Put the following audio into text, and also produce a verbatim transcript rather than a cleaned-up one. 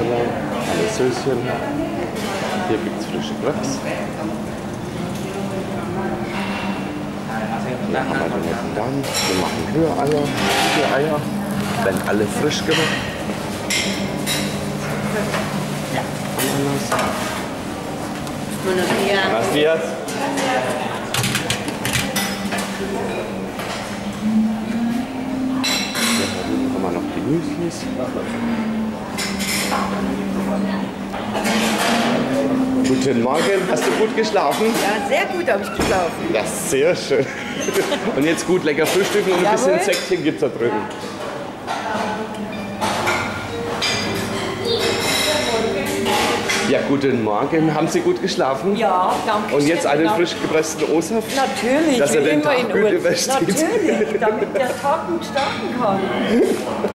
Eier, alle Söschen. Hier gibt es frische Wraps. Da haben wir den netten Dann. Wir machen Rühreier, Rühreier. Werden alle frisch gemacht. Ananas. Buenos días. Buenos días. Dann haben wir noch die Müslis. Guten Morgen, hast du gut geschlafen? Ja, sehr gut habe ich geschlafen. Ja, sehr schön. Und jetzt gut lecker frühstücken und ein bisschen Jawohl. Säckchen gibt es da drüben. Ja, guten Morgen. Haben Sie gut geschlafen? Ja, danke Und jetzt schön, einen genau. frisch gepressten O-Saft? Natürlich, Dass er wie den immer Tag in gut Urlaub. übersteht. Natürlich, damit der Tag gut starten kann.